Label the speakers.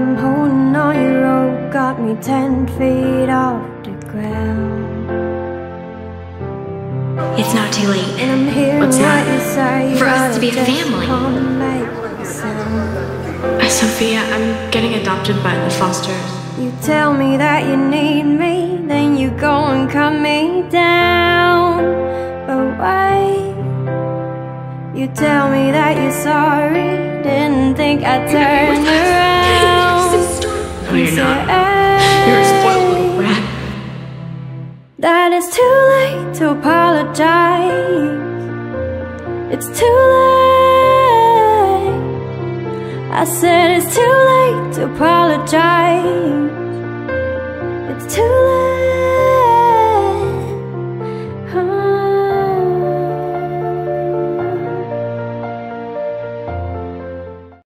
Speaker 1: holding on your rope got me 10 feet off the ground.
Speaker 2: It's not too late.
Speaker 1: And I'm hearing
Speaker 2: What's that?
Speaker 1: what you say,
Speaker 2: For us to be a family.
Speaker 3: Sophia, I'm getting adopted by the fosters.
Speaker 1: You tell me that you need me, then you go and cut me down. But wait, you tell me that you're sorry, didn't think I'd turn around.
Speaker 3: No, you're not. You're a spoiled little rat.
Speaker 1: That it's too late to apologize. It's too late. I said it's too late to apologize. It's too late.